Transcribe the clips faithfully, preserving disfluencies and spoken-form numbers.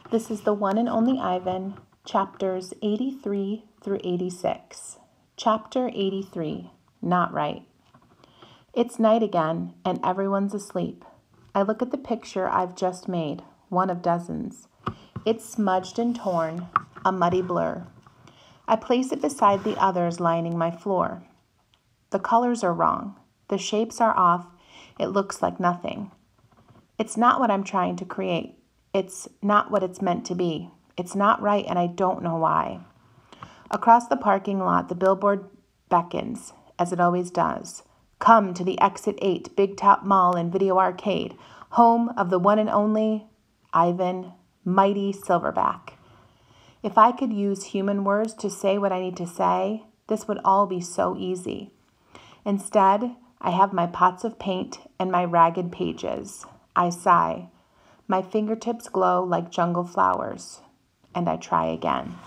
This is the one and only Ivan, chapters eighty-three through eighty-six. Chapter eighty-three, Not Right. It's night again, and everyone's asleep. I look at the picture I've just made, one of dozens. It's smudged and torn, a muddy blur. I place it beside the others lining my floor. The colors are wrong. The shapes are off. It looks like nothing. It's not what I'm trying to create. It's not what it's meant to be. It's not right, and I don't know why. Across the parking lot, the billboard beckons, as it always does. Come to the Exit eight Big Top Mall and Video Arcade, home of the one and only Ivan Mighty Silverback. If I could use human words to say what I need to say, this would all be so easy. Instead, I have my pots of paint and my ragged pages. I sigh. My fingertips glow like jungle flowers, and I try again.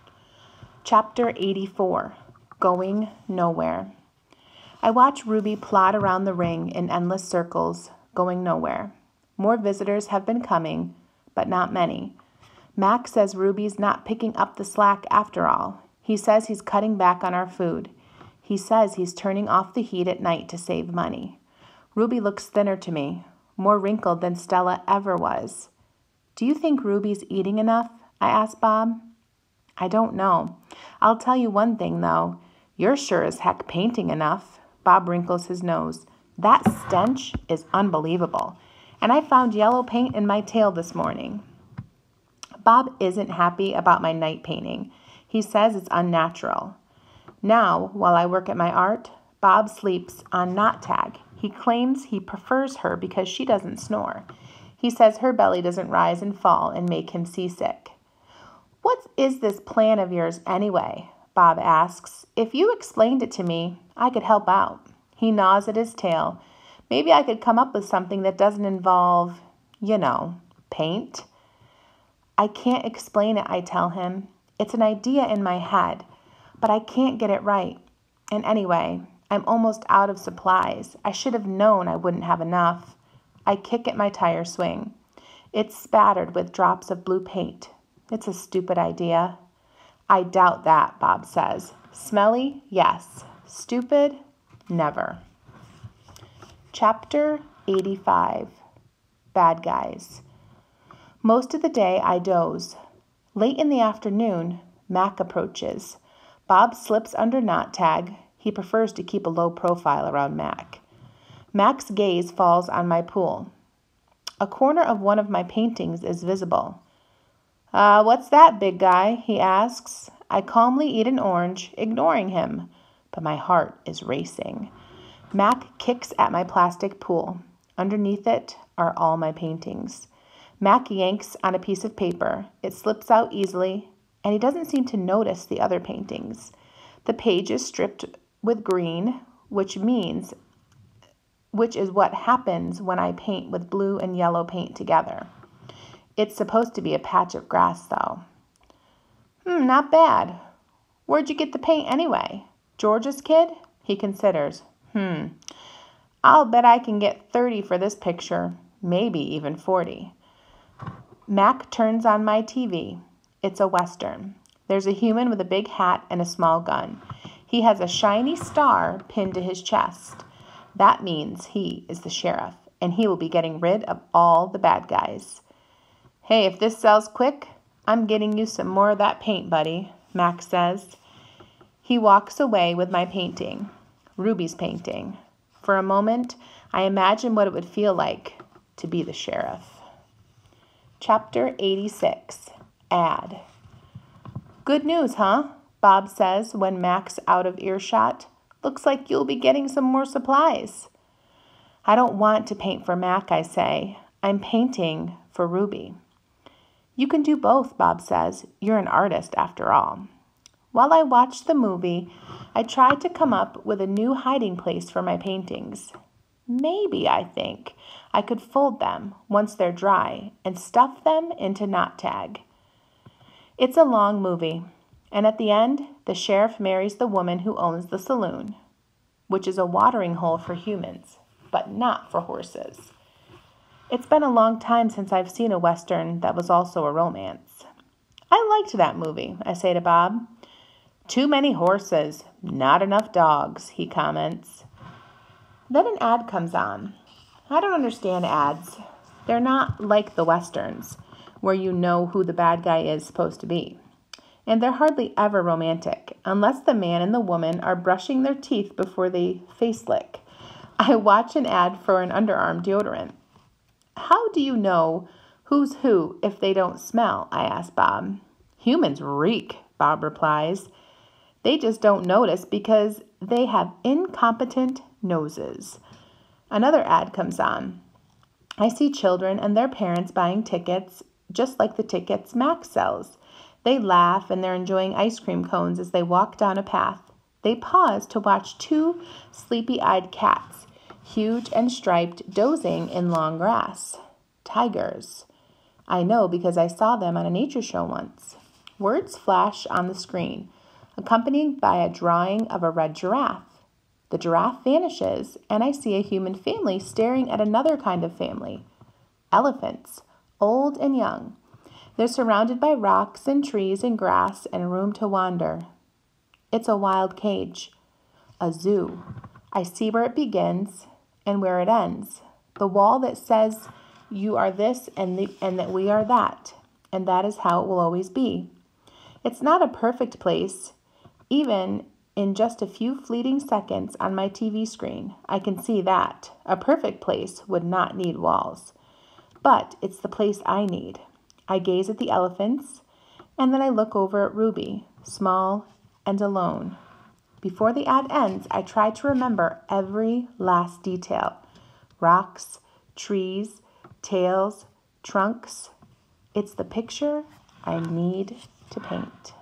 Chapter eighty-four, Going Nowhere. I watch Ruby plod around the ring in endless circles, going nowhere. More visitors have been coming, but not many. Max says Ruby's not picking up the slack after all. He says he's cutting back on our food. He says he's turning off the heat at night to save money. Ruby looks thinner to me, more wrinkled than Stella ever was. Do you think Ruby's eating enough? I asked Bob. I don't know. I'll tell you one thing, though. You're sure as heck painting enough. Bob wrinkles his nose. That stench is unbelievable. And I found yellow paint in my tail this morning. Bob isn't happy about my night painting. He says it's unnatural. Now, while I work at my art, Bob sleeps on Not Tag. He claims he prefers her because she doesn't snore. He says her belly doesn't rise and fall and make him seasick. What is this plan of yours anyway? Bob asks. If you explained it to me, I could help out. He gnaws at his tail. Maybe I could come up with something that doesn't involve, you know, paint. I can't explain it, I tell him. It's an idea in my head, but I can't get it right. And anyway, I'm almost out of supplies. I should have known I wouldn't have enough. I kick at my tire swing. It's spattered with drops of blue paint. It's a stupid idea. I doubt that, Bob says. Smelly? Yes. Stupid? Never. Chapter eighty-five, Bad Guys. Most of the day I doze. Late in the afternoon, Mac approaches. Bob slips under Not Tag. He prefers to keep a low profile around Mac. Mac's gaze falls on my pool. A corner of one of my paintings is visible. Uh, what's that, big guy? He asks. I calmly eat an orange, ignoring him, but my heart is racing. Mac kicks at my plastic pool. Underneath it are all my paintings. Mac yanks on a piece of paper. It slips out easily, and he doesn't seem to notice the other paintings. The page is stripped with green, which means, which is what happens when I paint with blue and yellow paint together. It's supposed to be a patch of grass, though. Hmm, not bad. Where'd you get the paint anyway? George's kid? He considers. Hmm. I'll bet I can get thirty for this picture, maybe even forty. Mac turns on my T V. It's a Western. There's a human with a big hat and a small gun. He has a shiny star pinned to his chest. That means he is the sheriff, and he will be getting rid of all the bad guys. Hey, if this sells quick, I'm getting you some more of that paint, buddy, Mac says. He walks away with my painting, Ruby's painting. For a moment, I imagine what it would feel like to be the sheriff. Chapter eighty-six, Ad. Good news, huh? Bob says when Mac's out of earshot. Looks like you'll be getting some more supplies. I don't want to paint for Mac, I say. I'm painting for Ruby. You can do both, Bob says. You're an artist, after all. While I watched the movie, I tried to come up with a new hiding place for my paintings. Maybe, I think, I could fold them once they're dry and stuff them into Not Tag. It's a long movie, and at the end, the sheriff marries the woman who owns the saloon, which is a watering hole for humans, but not for horses. It's been a long time since I've seen a Western that was also a romance. I liked that movie, I say to Bob. Too many horses, not enough dogs, he comments. Then an ad comes on. I don't understand ads. They're not like the Westerns, where you know who the bad guy is supposed to be. And they're hardly ever romantic, unless the man and the woman are brushing their teeth before they face lick. I watch an ad for an underarm deodorant. How do you know who's who if they don't smell? I ask Bob. Humans reek, Bob replies. They just don't notice because they have incompetent noses. Another ad comes on. I see children and their parents buying tickets, just like the tickets Max sells. They laugh and they're enjoying ice cream cones as they walk down a path. They pause to watch two sleepy-eyed cats, huge and striped, dozing in long grass. Tigers. I know because I saw them on a nature show once. Words flash on the screen, accompanied by a drawing of a red giraffe. The giraffe vanishes, and I see a human family staring at another kind of family. Elephants, old and young. They're surrounded by rocks and trees and grass and room to wander. It's a wild cage, a zoo. I see where it begins and where it ends. The wall that says you are this and, the, and that we are that, and that is how it will always be. It's not a perfect place. Even in just a few fleeting seconds on my T V screen, I can see that. A perfect place would not need walls. But it's the place I need. I gaze at the elephants, and then I look over at Ruby, small and alone. Before the ad ends, I try to remember every last detail. Rocks, trees, tails, trunks. It's the picture I need to paint.